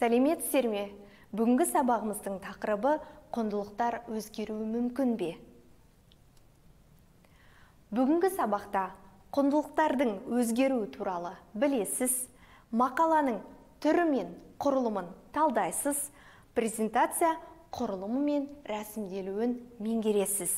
Сәлеметсіздер ме? Бүгінгі сабағымыздың тақырыбы құндылықтар өзгеруі мүмкін бе? Бүгінгі сабақта құндылықтардың өзгеруі туралы білесіз, мақаланың түрі мен құрылымын талдайсыз, презентация құрылымы мен рәсімделуін меңгересіз.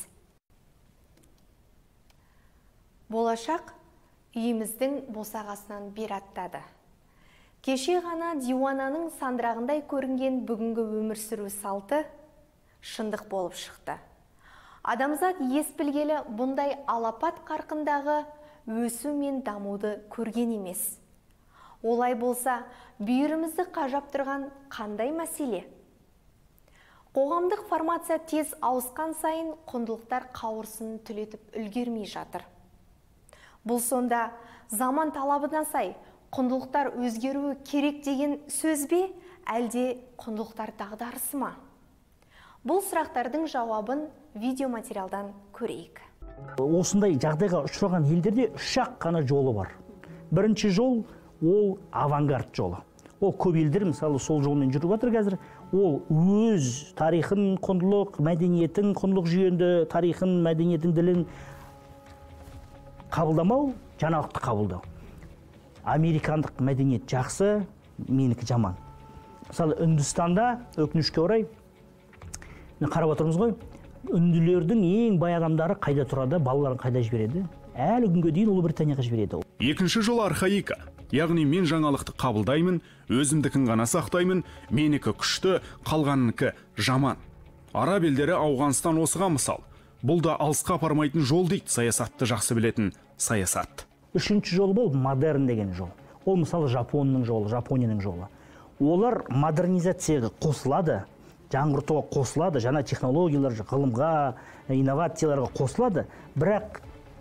Болашақ үйіміздің босағасынан бер аттады. Кеше ғана диуананың сандырағындай көрінген бүгінгі өмір сүру салты шындық болып шықты. Адамзат ес білгелі бұндай алапат қарқындағы өсу мен дамуды көрген емес. Олай болса, бүйірімізді қажап тұрған қандай мәселе? Қоғамдық формация тез ауысқан сайын құндылықтар қауырсынын түлетіп үлгермей жатыр. Бұл сонда заман талабына сай құндылықтар өзгеруі керек деген сөз бе, әлде құндылықтар дағдарысы ма? Бұл сұрақтардың жауабын видеоматериалдан көрейік. Осындай жағдайға ұшыраған елдерде үш-ақ қана жолы бар. Бірінші жол ол авангард жолы. Ол көп елдер мысалы сол жолмен жүріп жатыр қазір. Ол өз тарихын, құндылық, мәдениетін, құндылық жүйенді, тарихын, мәдениетін, ділін қабылдамау, жаңалықты қабылдау. Американдық мәдениет жақсы, менікі жаман. Мысалы Үндістанда өкінішке орай қарап отырмыз ғой, үнділердің ең бай адамдары қайда тұрады, балаларын қайда жібереді? Әлі күнге дейін Ұлыбританияға жібереді. Екінші жол архаика, яғни мен жаңалықты қабылдаймын, өзімдікін ғана сақтаймын, менікі күшті, қалғанынікі жаман. Араб елдері Ауғанстан осыған мысал. Бұл да алысқа апармайтын жол дейді, саясатты жақсы білетін саясат. Үшінші жол бұл модерн деген жол. Ол мысалы Жапонның жолы, Жапонияның жолы. Олар модернизацияға қосылады, жаңғыртуға қосылады, жаңа технологиялар, ғылымға, инновацияларға қосылады. Бірақ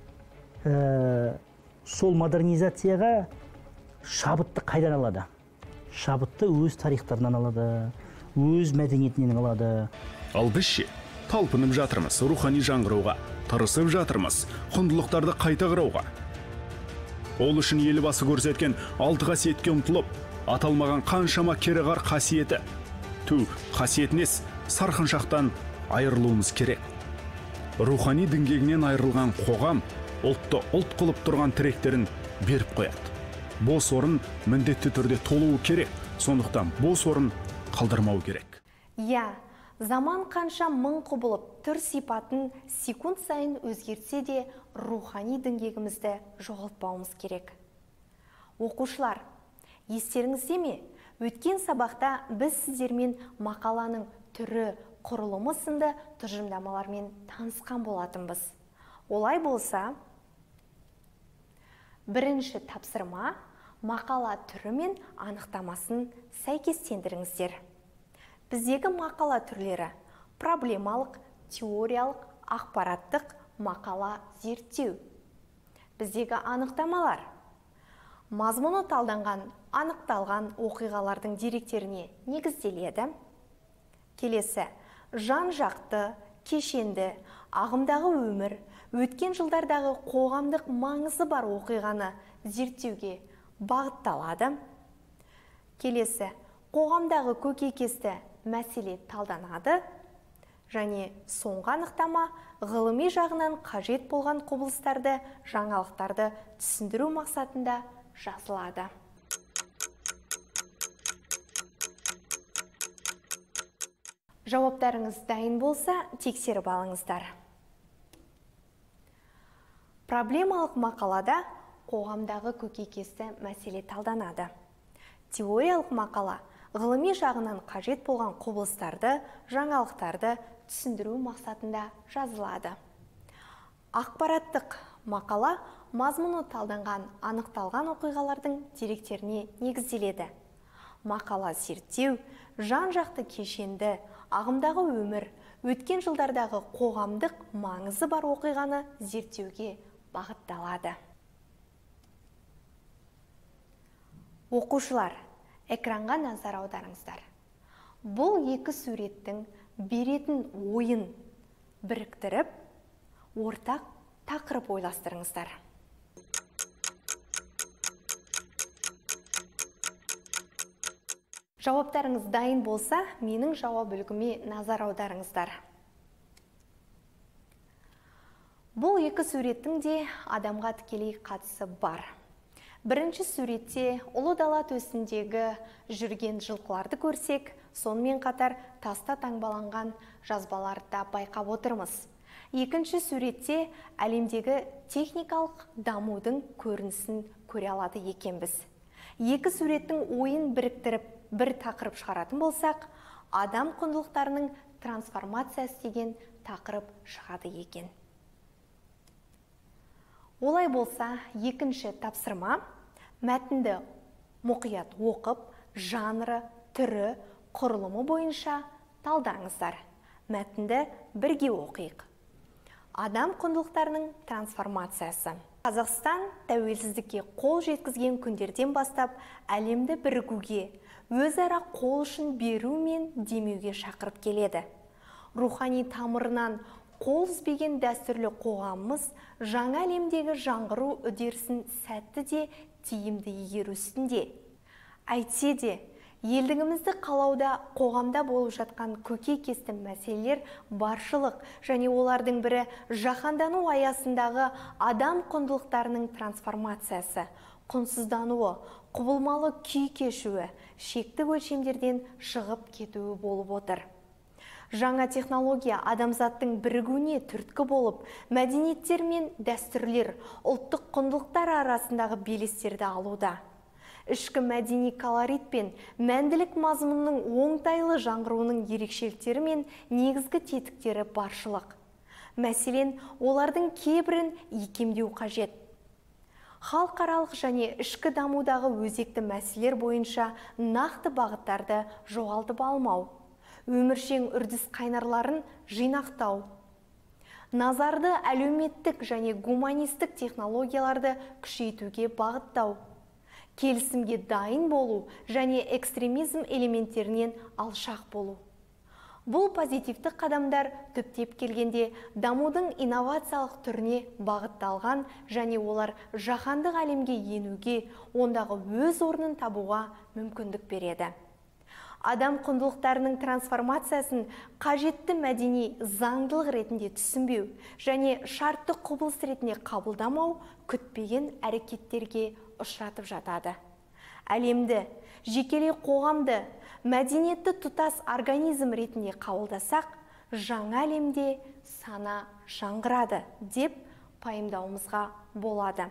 сол модернизацияға шабытты қайдан алады? Шабытты өз тарихтарынан алады, өз мәдениетінен алады. Ал бізше талпынып жатырмыз рухани жаңғыруға, тырысып жатырмыз құндылықтарды қайта құрауға. Ол үшін елбасы көрсеткен 6 қасиетке ұмтылып, аталмаған қаншама кереғар қасиеті. Қасиетінес сарқыншақтан айырылуымыз керек. Рухани діңгегінен айырылған қоғам ұлтты ұлт қылып тұрған тіректерін беріп қояды. Бос орын міндетті түрде толуы керек, сондықтан бос орын қалдырмау керек. Заман қанша мың құбылып, түр сипатын секунд сайын өзгертсе де, рухани діңгегімізді жоғалтпауымыз керек. Оқушылар, естеріңізде ме? Өткен сабақта біз сіздермен мақаланың түрі, құрылымы сынды тұжырымдамалармен танысқан болатынбыз. Олай болса, бірінші тапсырма мақала түрі мен анықтамасын сәйкестендіріңіздер. Біздегі мақала түрлері проблемалық, теориялық, ақпараттық, мақала зерттеу. Біздегі анықтамалар мазмұны талданған, анықталған оқиғалардың деректеріне негізделеді. Келесі, жан-жақты, кешенді, ағымдағы өмір, өткен жылдардағы қоғамдық маңызы бар оқиғаны зерттеуге бағытталады. Келесі, қоғамдағы көкейкесті мәселе талданады. Және соңғы анықтама ғылыми жағынан қажет болған құбылыстарды, жаңалықтарды түсіндіру мақсатында жазылады. Жауаптарыңыз дайын болса, тексеріп алыңыздар. Проблемалық мақалада қоғамдағы көкейкесті мәселе талданады. Теориялық мақала ғылыми жағынан қажет болған құбылыстарды, жаңалықтарды түсіндіру мақсатында жазылады. Ақпараттық мақала мазмұны талданған, анықталған оқиғалардың деректеріне негізделеді. Мақала зерттеу, жан-жақты кешенді, ағымдағы өмір, өткен жылдардағы қоғамдық маңызы бар оқиғаны зерттеуге бағытталады. Оқушылар, экранға назар аударыңыздар. Бұл екі суреттің беретін ойын біріктіріп, ортақ тақырып ойластырыңыздар. Жауаптарыңыз дайын болса, менің жауап үлгіме назар аударыңыздар. Бұл екі суреттің де адамға тікелей қатысы бар. Бірінші суретте ұлы дала төсіндегі жүрген жылқыларды көрсек, сонымен қатар таста таңбаланған жазбаларды да байқап отырмыз. Екінші суретте әлемдегі техникалық дамудың көрінісін көре алады екенбіз. Екі суреттің ойын біріктіріп, бір тақырып шығаратын болсақ, адам құндылықтарының трансформациясы деген тақырып шығады екен. Олай болса, екінші тапсырма: мәтінді мұқият оқып, жанры, түрі, құрылымы бойынша талдаңыздар. Мәтінді бірге оқиық. Адам құндылықтарының трансформациясы. Қазақстан тәуелсіздікке қол жеткізген күндерден бастап әлемді бірігуге, өзара қол ұшын беру мен демеуге шақырып келеді. Рухани тамырынан қол үзбеген дәстүрлі қоғамымыз жаңа әлемдегі жаңғыру үдерісін сәтті де тиімді игеру үстінде. Әйтсе де, елдігімізді қалауда қоғамда болып жатқан көкейкесті мәселелер баршылық, және олардың бірі жаһандану аясындағы адам құндылықтарының трансформациясы, құнсыздануы, құбылмалы күй кешуі, шекті өлшемдерден шығып кетуі болып отыр. Жаңа технология адамзаттың бірігуіне түрткі болып, мәдениеттер мен дәстүрлер, ұлттық құндылықтар арасындағы белестерді алуда. Ішкі мәдени колорит пен мәнділік мазмұнның оңтайлы жаңғыруының ерекшеліктері мен негізгі тетіктері баршылық. Мәселен, олардың кейбірін икемдеу қажет. Халықаралық және ішкі дамудағы өзекті мәселелер бойынша нақты бағыттарды жоғалтып алмау, өміршең үрдіс қайнарларын жинақтау, назарды әлеуметтік және гуманистік технологияларды күшейтуге бағыттау, келісімге дайын болу және экстремизм элементтерінен алшақ болу. Бұл позитивті қадамдар түптеп келгенде дамудың инновациялық түріне бағытталған және олар жаһандық әлемге енуге, ондағы өз орнын табуға мүмкіндік береді. Адам құндылықтарының трансформациясын қажетті мәдени заңдылық ретінде түсінбеу және шартты құбылыс ретінде қабылдамау күтпеген әрекеттерге ұшыратып жатады. Әлемді, жекелей қоғамды, мәдениетті тұтас организм ретінде қабылдасақ, жаңа әлемде сана жаңғырады деп пайымдауымызға болады.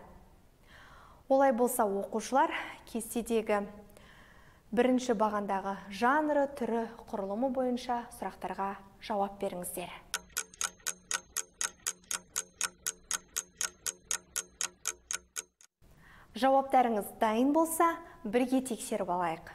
Олай болса, оқушылар кестедегі бірінші бағандағы жанры, түрі, құрылымы бойынша сұрақтарға жауап беріңіздер. Жауаптарыңыз дайын болса, бірге тексеріп алайық.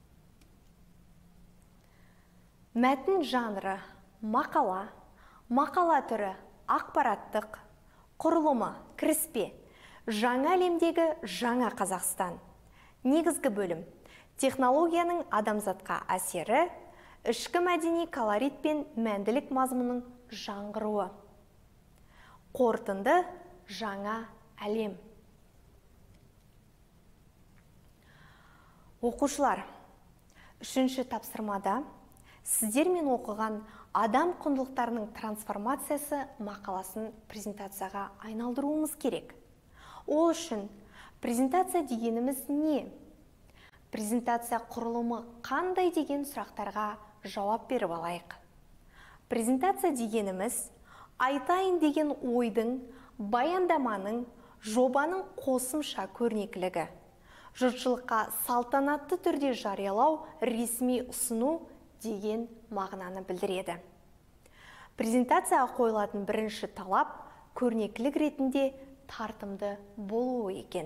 Мәтін жанры мақала, мақала түрі ақпараттық, құрылымы кіріспе, жаңа әлемдегі жаңа Қазақстан. Негізгі бөлім: технологияның адамзатқа әсері, ішкі мәдени колорит пен мәнділік мазмұнның жаңғыруы. Қорытынды: жаңа әлем. Оқушылар, үшінші тапсырмада сіздермен оқыған адам құндылықтарының трансформациясы мақаласын презентацияға айналдыруымыз керек. Ол үшін презентация дегеніміз не? Презентация құрылымы қандай деген сұрақтарға жауап беріп алайық. Презентация дегеніміз айтайын деген ойдың, баяндаманың, жобаның қосымша көрнекілігі. Жұртшылыққа салтанатты түрде жариялау, ресми ұсыну деген мағынаны білдіреді. Презентацияға қойылатын бірінші талап көрнекілік ретінде тартымды болуы екен.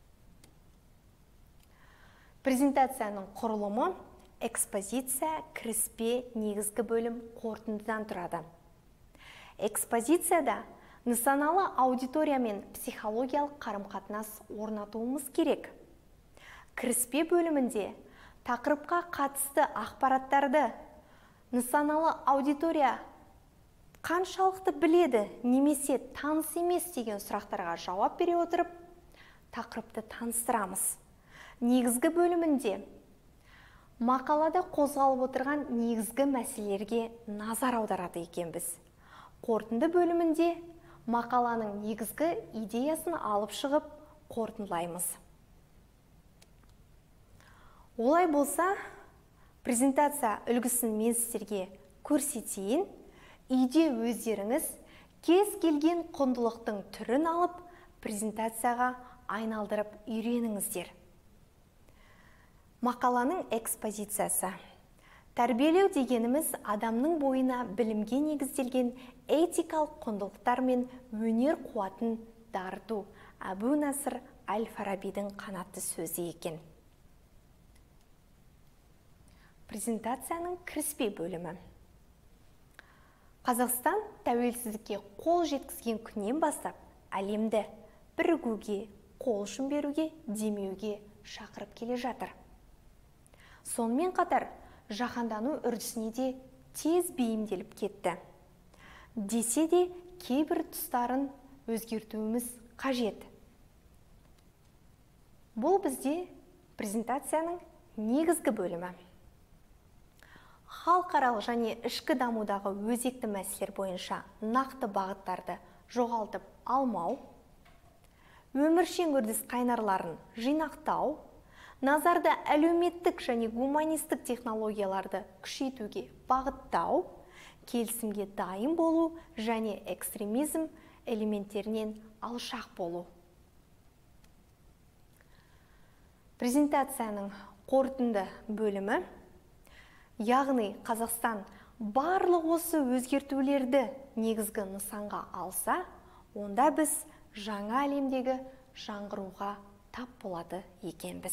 Презентацияның құрылымы экспозиция, кіріспе, негізгі бөлім, қорытындыдан тұрады. Экспозицияда нысаналы аудитория мен психологиялық қарым-қатынас орнатуымыз керек. Кіріспе бөлімінде тақырыпқа қатысты ақпараттарды нысаналы аудитория қаншалықты біледі, немесе таныс емес деген сұрақтарға жауап бере отырып, тақырыпты таныстырамыз. Негізгі бөлімінде Мақалада қозғалып отырған негізгі мәселелерге назар аударады екенбіз. Қорытынды бөлімінде мақаланың негізгі идеясын алып шығып қорытындылаймыз. Олай болса, презентация үлгісін мен сіздерге көрсетейін. Үйде өздеріңіз кез келген құндылықтың түрін алып, презентацияға айналдырып үйреніңіздер. Мақаланың экспозициясы. Тәрбиелеу дегеніміз адамның бойына білімге негізделген этикалық құндылықтар мен өнер қуатын дарыту. Әбу-Насыр Әл-Фарабидің қанатты сөзі екен. Презентацияның кіріспе бөлімі. Қазақстан тәуелсіздікке қол жеткізген күннен бастап әлемді бірігуге, қол ұшын беруге, демеуге шақырып келе жатыр. Сонымен қатар, жаһандану үрдісіне де тез бейімделіп кетті. Десе де, кейбір тұстарын өзгертуіміз қажет. Бұл бізде презентацияның негізгі бөлімі. Халықаралық және ішкі дамудағы өзекті мәселелер бойынша нақты бағыттарды жоғалтып алмау, өміршең үрдіс қайнарларын жинақтау, назарда әлеуметтік және гуманистік технологияларды күшейтуге бағыттау, келісімге дайын болу және экстремизм элементтерінен алшақ болу. Презентацияның қорытынды бөлімі, яғни Қазақстан барлық осы өзгертулерді негізгі нысанға алса, онда біз жаңа әлемдегі жаңғыруға тап болады екенбіз.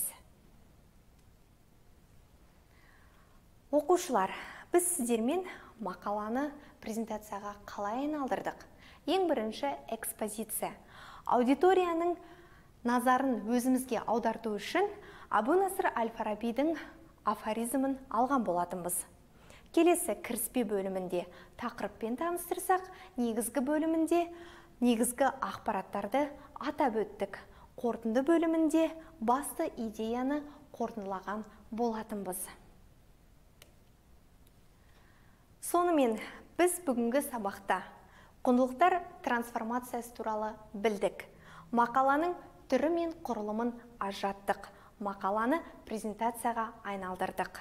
Оқушылар, біз сіздермен мақаланы презентацияға қалай айналдырдық? Ең бірінші экспозиция. Аудиторияның назарын өзімізге аударту үшін Әбу-Насыр Әл-Фарабидің афоризмін алған болатынбыз. Келесі кіріспе бөлімінде тақырыппен таныстырсақ, негізгі бөлімінде негізгі ақпараттарды атап өттік. Қорытынды бөлімінде басты идеяны қорытындылаған болатынбыз. Сонымен біз бүгінгі сабақта құндылықтар трансформациясы туралы білдік. Мақаланың түрі мен құрылымын ажыраттық. Мақаланы презентацияға айналдырдық.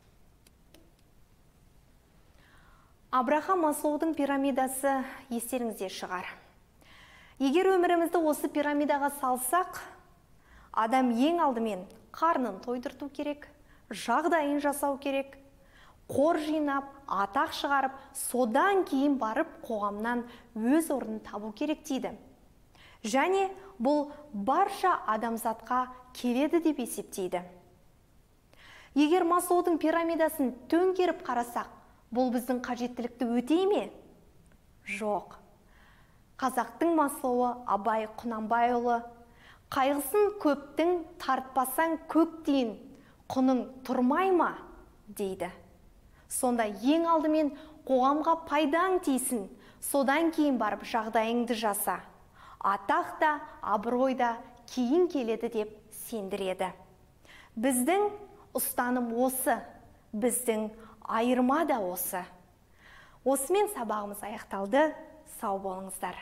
Абрахам Маслоудың пирамидасы естеріңізде шығар. Егер өмірімізді осы пирамидаға салсақ, адам ең алдымен қарнын тойдырту керек, жағдайын жасау керек, қор жинап, атақ шығарып, содан кейін барып қоғамнан өз орнын табу керек дейді. Және бұл барша адамзатқа келеді деп есептейді. Егер Маслоудың пирамидасын төңкеріп қарасақ, бұл біздің қажеттілікті өтей ме? Жоқ. Қазақтың Маслоуы Абай Құнанбайұлы, қайғысын көптің тартпасаң көктен, құның тұрмай ма? дейді. Сонда ең алдымен қоғамға пайдаң тисін, содан кейін барып жағдайыңды жаса. Атақ та, абырой да кейін келеді деп сендіреді. Біздің ұстаным осы, біздің айырма да осы. Осымен сабағымыз аяқталды. Сау болыңыздар.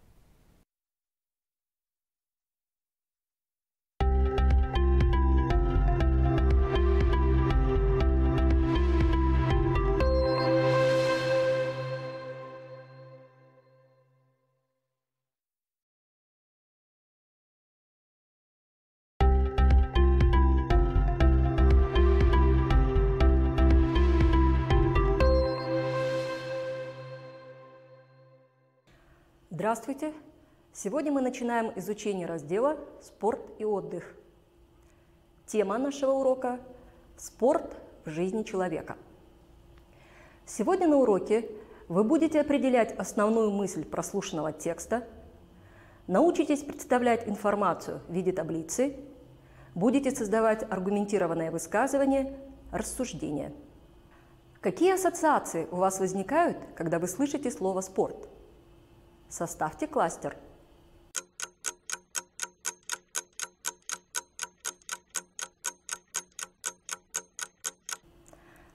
Здравствуйте! Сегодня мы начинаем изучение раздела «Спорт и отдых». Тема нашего урока – «Спорт в жизни человека». Сегодня на уроке вы будете определять основную мысль прослушанного текста, научитесь представлять информацию в виде таблицы, будете создавать аргументированные высказывания, рассуждения. Какие ассоциации у вас возникают, когда вы слышите слово «спорт»? Составьте кластер.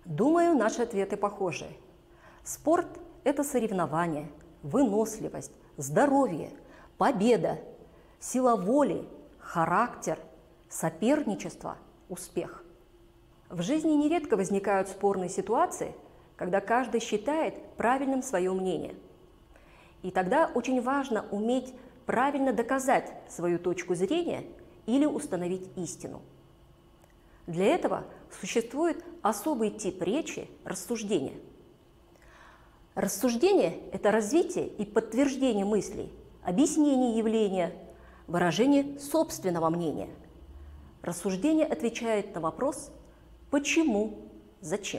Думаю, наши ответы похожи. Спорт – это соревнование, выносливость, здоровье, победа, сила воли, характер, соперничество, успех. В жизни нередко возникают спорные ситуации, когда каждый считает правильным свое мнение. И тогда очень важно уметь правильно доказать свою точку зрения или установить истину. Для этого существует особый тип речи – рассуждение. Рассуждение – это развитие и подтверждение мыслей, объяснение явления, выражение собственного мнения. Рассуждение отвечает на вопрос «почему?», «зачем?».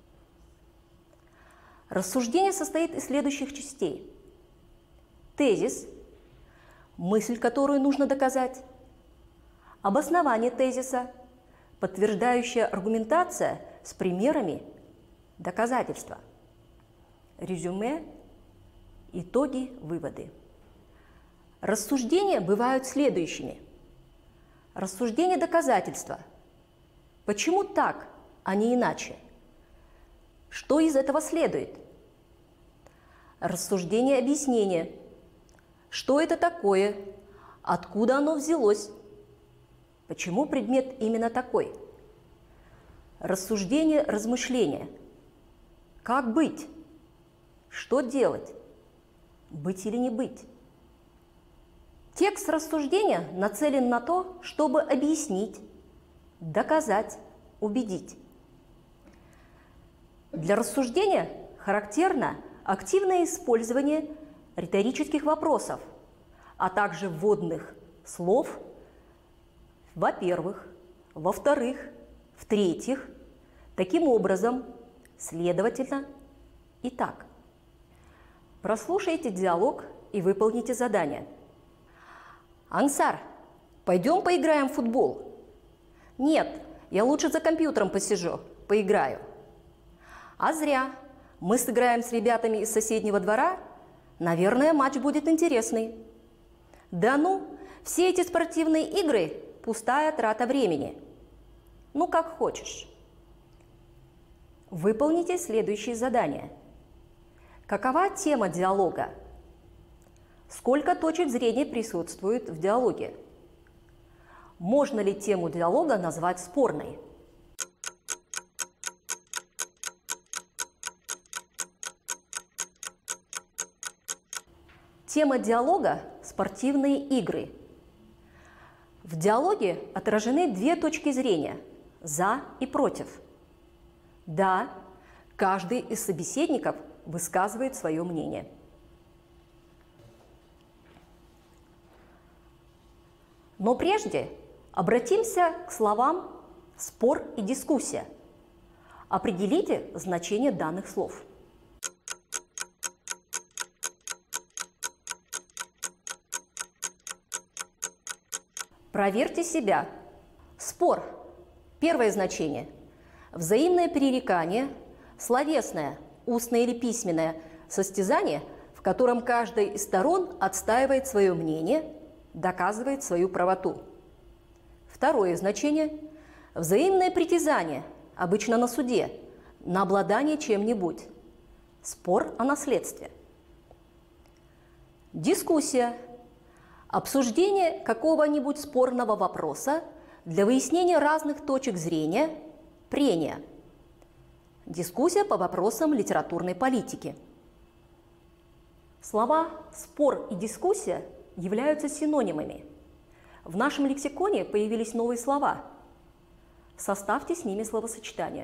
Рассуждение состоит из следующих частей. Тезис – мысль, которую нужно доказать. Обоснование тезиса – подтверждающая аргументация с примерами, доказательства. Резюме, итоги, выводы. Рассуждения бывают следующими. Рассуждение доказательства. Почему так, а не иначе? Что из этого следует? Рассуждение объяснения. Что это такое? Откуда оно взялось? Почему предмет именно такой? Рассуждение размышления. Как быть? Что делать? Быть или не быть? Текст рассуждения нацелен на то, чтобы объяснить, доказать, убедить. Для рассуждения характерно активное использование риторических вопросов, а также вводных слов, во-первых, во-вторых, в-третьих, таким образом, следовательно, итак. Прослушайте диалог и выполните задание. Ансар, пойдем поиграем в футбол? Нет, я лучше за компьютером посижу, поиграю. А зря. Мы сыграем с ребятами из соседнего двора. Наверное, матч будет интересный. Да ну, все эти спортивные игры – пустая трата времени. Ну, как хочешь. Выполните следующие задания. Какова тема диалога? Сколько точек зрения присутствует в диалоге? Можно ли тему диалога назвать спорной? Тема диалога – спортивные игры. В диалоге отражены две точки зрения – «за» и «против». Да, каждый из собеседников высказывает свое мнение. Но прежде обратимся к словам «спор» и «дискуссия». Определите значение данных слов. Проверьте себя. Спор. Первое значение. Взаимное пререкание, словесное, устное или письменное состязание, в котором каждая из сторон отстаивает свое мнение, доказывает свою правоту. Второе значение. Взаимное притязание, обычно на суде, на обладание чем-нибудь. Спор о наследстве. Дискуссия. Обсуждение какого-нибудь спорного вопроса для выяснения разных точек зрения, прения. Дискуссия по вопросам литературной политики. Слова «спор» и «дискуссия» являются синонимами. В нашем лексиконе появились новые слова. Составьте с ними словосочетание.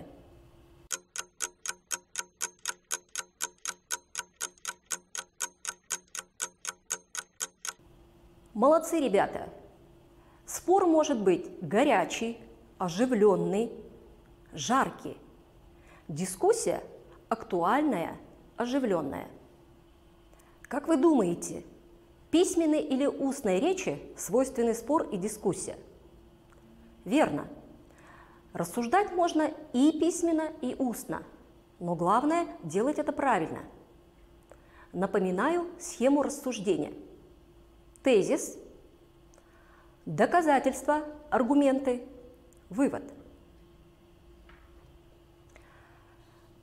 Молодцы, ребята! Спор может быть горячий, оживленный, жаркий. Дискуссия актуальная, оживленная. Как вы думаете, письменной или устной речи свойственны спор и дискуссия? Верно. Рассуждать можно и письменно, и устно, но главное – делать это правильно. Напоминаю схему рассуждения. Тезис, доказательства, аргументы, вывод.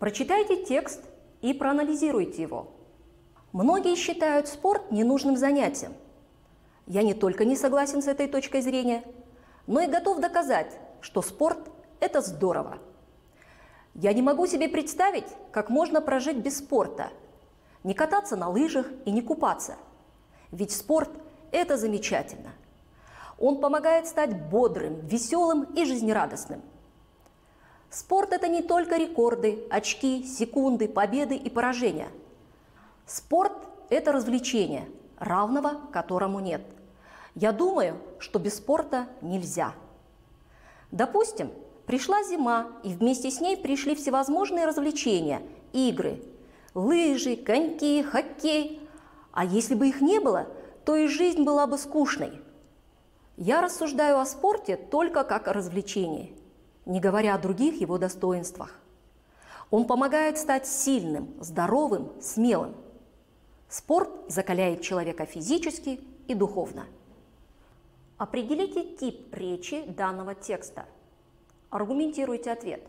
Прочитайте текст и проанализируйте его. Многие считают спорт ненужным занятием. Я не только не согласен с этой точкой зрения, но и готов доказать, что спорт – это здорово. Я не могу себе представить, как можно прожить без спорта, не кататься на лыжах и не купаться. Ведь спорт – это замечательно. Он помогает стать бодрым, веселым и жизнерадостным. Спорт – это не только рекорды, очки, секунды, победы и поражения. Спорт – это развлечение, равного которому нет. Я думаю, что без спорта нельзя. Допустим, пришла зима, и вместе с ней пришли всевозможные развлечения, игры, лыжи, коньки, хоккей. А если бы их не было, то и жизнь была бы скучной. Я рассуждаю о спорте только как о развлечении, не говоря о других его достоинствах. Он помогает стать сильным, здоровым, смелым. Спорт закаляет человека физически и духовно. Определите тип речи данного текста. Аргументируйте ответ.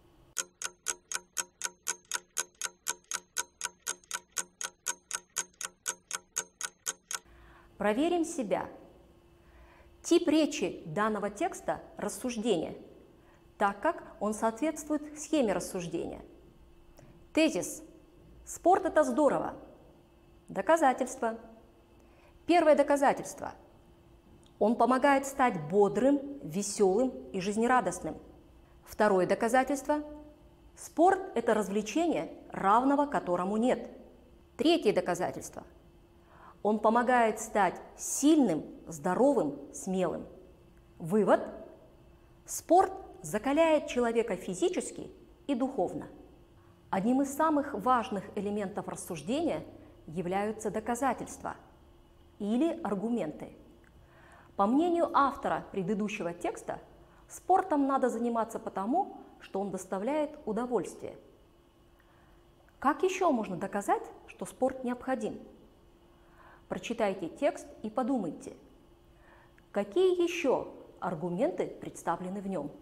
Проверим себя. Тип речи данного текста – рассуждение, так как он соответствует схеме рассуждения. Тезис. Спорт – это здорово. Доказательство. Первое доказательство. Он помогает стать бодрым, веселым и жизнерадостным. Второе доказательство. Спорт – это развлечение, равного которому нет. Третье доказательство. Он помогает стать сильным, здоровым, смелым. Вывод. Спорт закаляет человека физически и духовно. Одним из самых важных элементов рассуждения являются доказательства или аргументы. По мнению автора предыдущего текста, спортом надо заниматься потому, что он доставляет удовольствие. Как еще можно доказать, что спорт необходим? Прочитайте текст и подумайте, какие еще аргументы представлены в нем.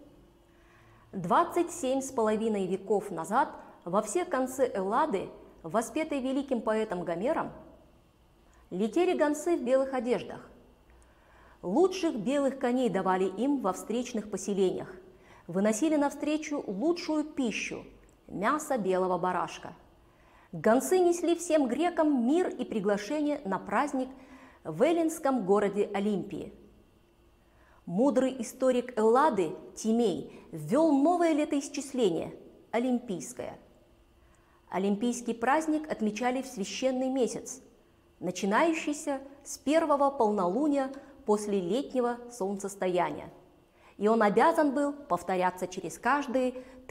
27,5 веков назад во все концы Эллады, воспетой великим поэтом Гомером, летели гонцы в белых одеждах. Лучших белых коней давали им во встречных поселениях, выносили навстречу лучшую пищу – мясо белого барашка. Гонцы несли всем грекам мир и приглашение на праздник в эллинском городе Олимпии. Мудрый историк Эллады Тимей ввел новое летоисчисление – олимпийское. Олимпийский праздник отмечали в священный месяц, начинающийся с первого полнолуния после летнего солнцестояния, и он обязан был повторяться через каждые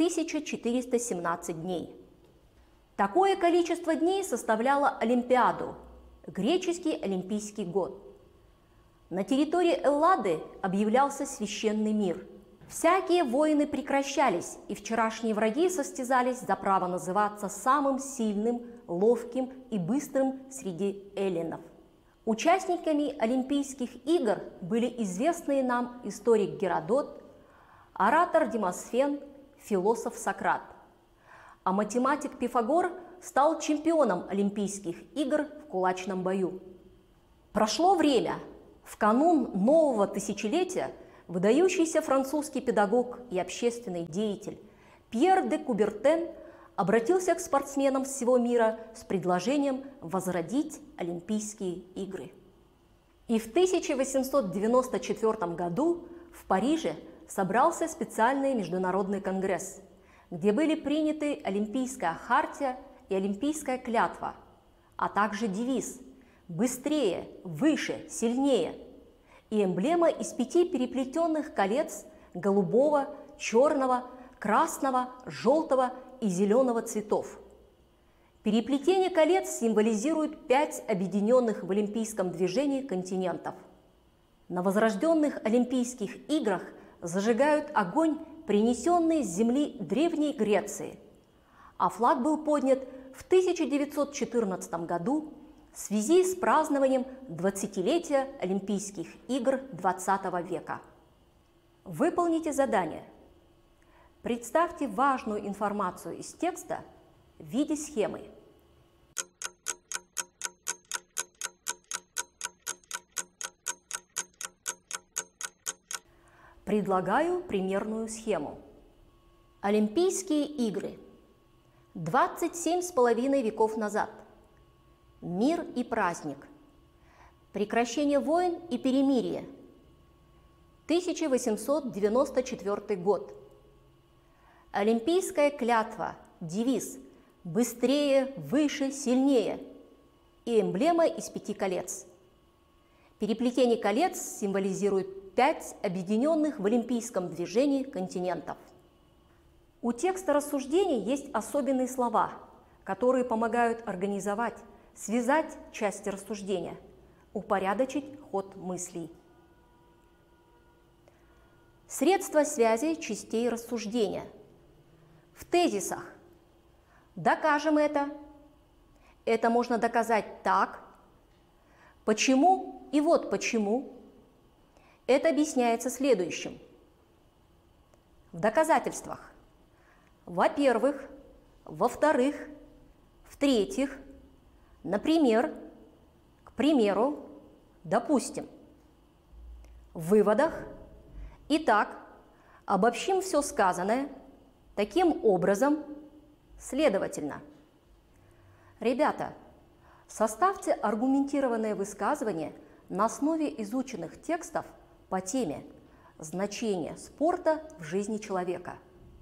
1417 дней. Такое количество дней составляло Олимпиаду, греческий олимпийский год. На территории Эллады объявлялся священный мир. Всякие войны прекращались, и вчерашние враги состязались за право называться самым сильным, ловким и быстрым среди эллинов. Участниками Олимпийских игр были известные нам историк Геродот, оратор Демосфен, философ Сократ. А математик Пифагор стал чемпионом Олимпийских игр в кулачном бою. Прошло время. В канун нового тысячелетия выдающийся французский педагог и общественный деятель Пьер де Кубертен обратился к спортсменам всего мира с предложением возродить Олимпийские игры. И в 1894 году в Париже собрался специальный международный конгресс, где были приняты Олимпийская хартия и Олимпийская клятва, а также девиз «Быстрее, выше, сильнее» и эмблема из 5 переплетенных колец голубого, черного, красного, желтого и зеленого цветов. Переплетение колец символизирует 5 объединенных в олимпийском движении континентов. На возрожденных Олимпийских играх зажигают огонь, принесенный с земли Древней Греции, а флаг был поднят в 1914 году в связи с празднованием 20-летия Олимпийских игр XX века. Выполните задание. Представьте важную информацию из текста в виде схемы. Предлагаю примерную схему. Олимпийские игры. 27,5 веков назад. Мир и праздник. Прекращение войн и перемирие. 1894 год. Олимпийская клятва, девиз «Быстрее, выше, сильнее» и эмблема из 5 колец. Переплетение колец символизирует 5 объединенных в олимпийском движении континентов. У текста рассуждений есть особенные слова, которые помогают организовать, связать части рассуждения, упорядочить ход мыслей. Средства связи частей рассуждения. В тезисах. Докажем это. Это можно доказать так. Почему и вот почему. Это объясняется следующим. В доказательствах. Во-первых, во-вторых, в-третьих, например, к примеру, допустим. В выводах. Итак, обобщим все сказанное таким образом, следовательно. Ребята, составьте аргументированное высказывание на основе изученных текстов по теме «Значение спорта в жизни человека».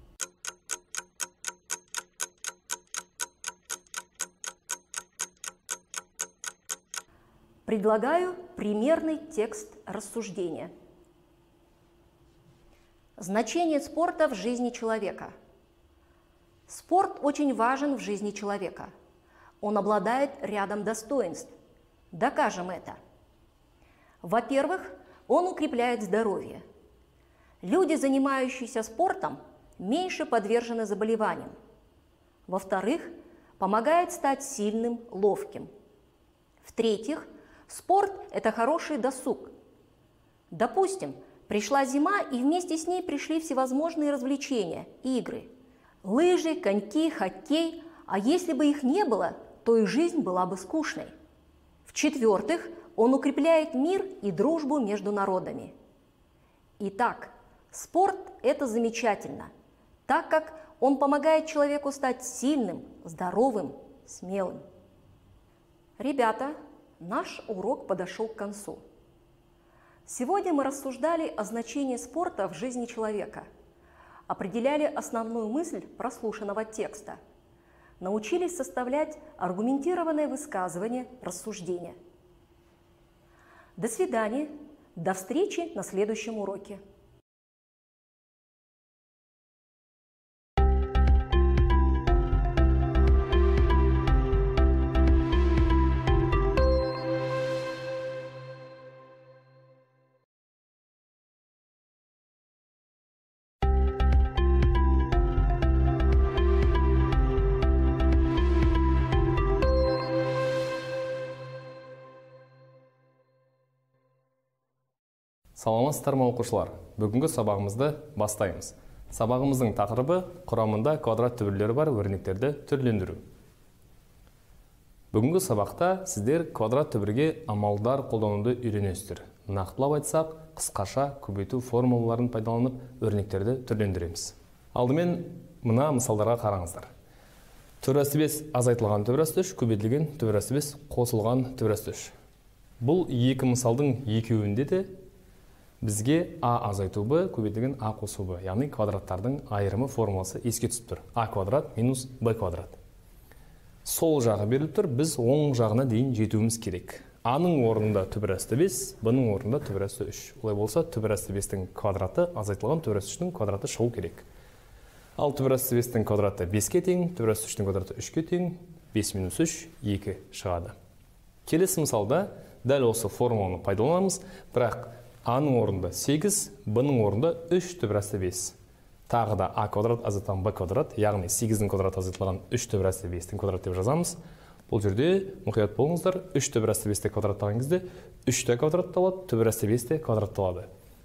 Предлагаю примерный текст рассуждения. Значение спорта в жизни человека. Спорт очень важен в жизни человека. Он обладает рядом достоинств. Докажем это. Во-первых, он укрепляет здоровье. Люди, занимающиеся спортом, меньше подвержены заболеваниям. Во-вторых, помогает стать сильным, ловким. В-третьих, спорт – это хороший досуг. Допустим, пришла зима, и вместе с ней пришли всевозможные развлечения, игры. Лыжи, коньки, хоккей. А если бы их не было, то и жизнь была бы скучной. В-четвертых, он укрепляет мир и дружбу между народами. Итак, спорт – это замечательно, так как он помогает человеку стать сильным, здоровым, смелым. Ребята, наш урок подошел к концу. Сегодня мы рассуждали о значении спорта в жизни человека, определяли основную мысль прослушанного текста, научились составлять аргументированное высказывание, рассуждения. До свидания, до встречи на следующем уроке. Саламатсыздар ма оқушылар? Бүгінгі сабағымызды бастаймыз. Сабағымыздың тақырыбы құрамында квадрат түбірлері бар өрнектерді түрлендіру. Бүгінгі сабақта сіздер квадрат түбірге амалдар қолдануды үйренесіздер. Нақтылап айтсақ, қысқаша көбейту формулаларын пайдаланып өрнектерді түрлендіреміз. Алдымен мына мысалдарға қараңыздар. Төбірасты 5 азайтылған төбірасты 3, көбейтілген төбірасты 5 қосылған төбірасты 3. Бұл екі мысалдың екеуінде де бізге а азайту б көбейтілген а қосу б, яғни квадраттардың айырымы формуласы еске түсіп тұр. А квадрат минус б квадрат. Сол жағы беріліп тұр, біз оң жағына дейін жетуіміз керек. А-ның орнында төбірасты 5, б-ның орнында төбірасты 3. Олай болса, төбірасты 5-тің квадраты азайтылған төбірасты 3-тің квадраты шығу керек. Ал төбірасты 5-тің квадраты 5-ке тең, төбірасты 3-тің квадраты 3-ке тең, 5 минус 3 2 шығады. Келесі мысалда дәл осы формуланы пайдаланамыз, бірақ А-ның орнында 8, Б-ның орнында 3 төбірасты 5. Тағы да А квадрат азайтылған Б квадрат, яғни 8-дің квадраты азайтылған 3 төбірасты 5-тің квадрат деп жазамыз. Бұл жерде мұқият болыңыздар, 3 төбірасты 5-те квадраттаған кезде 3-те квадратталады, төбірасты 5-те квадратталады.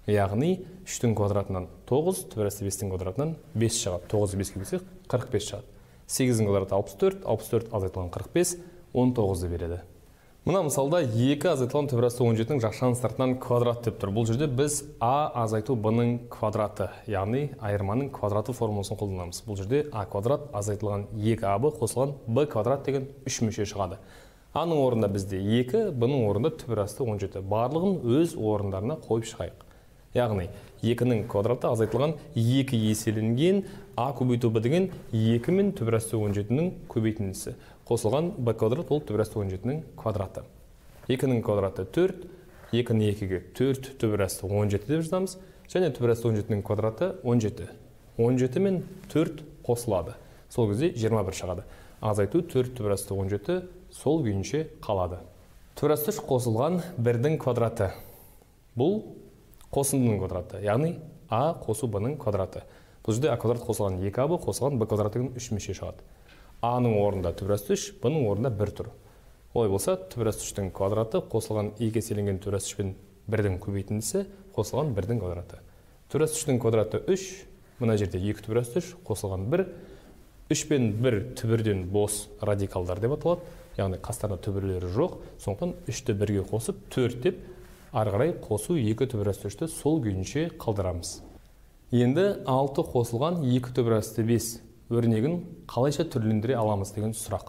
Яғни 3-тің квадратынан 9, төбірәсті 5-тің квадратынан 5 шығады. 9-ы 5-ке бөлсек 45 шығады. 8-дің квадраты 64, 64 азайтылған 45, 19-ды береді. Мына мысалда 2 азайтылған төбірәсті 17-ның жақшаның сыртынан квадрат деп тұр. Бұл жерде біз А азайту Б-ның квадраты, яғни айырманың квадраты формуласын қолданамыз. Бұл жерде А квадрат азайтылған 2АБ қосылған Б квадрат деген 3 мүше шығады. А-ның орнында бізде 2, Б-ның орнында төбірәсті 17. Барлығын өз орындарына қойып шығайық. Яғни 2-ның квадраты азайтылған 2 еселенген А көбейту Б деген 2 мен төбірәсті 17-ның көбейтіндісі. Қосылған Б квадрат ол төбірәсті 17-ның квадраты. 2-ның квадраты 4, 2-ні 2-ге 4 төбірәсті 17 деп жазамыз. Және төбірәсті 17-ның квадраты 17. 17 мен 4 қосылады. Сол кезде 21 шығады. Азайту 4 төбірәсті 17 сол күйінше қалады. Төбірәсті 3 қосылған 1-дің квадраты. Бұл қосындының квадраты, яғни А қосу Б-ның квадраты. Бұл жерде А квадрат қосылған 2АБ қосылған Б квадрат деген 3 мүше шығады. А-ның орнында төбірәсті 3, Б-ның орнында 1 тұр. Олай болса, төбірәсті 3-тің квадраты қосылған 2 еселенген төбірәсті 3 пен 1-дің көбейтіндісі қосылған 1-дің квадраты. Төбірәсті 3-тің квадраты 3, мына жерде 2 төбірәсті 3 қосылған 1, 3 пен 1 түбірден бос радикалдар деп аталады. Яғни қастарында түбірлері жоқ, сондықтан 3-ті 1-ге қосып 4 деп ары қарай қосу 2 төбірәсті 3-ті сол күйінше қалдырамыз. Енді 6 қосылған 2 төбірәсті 5 өрнегін қалайша түрлендіре аламыз деген сұрақ.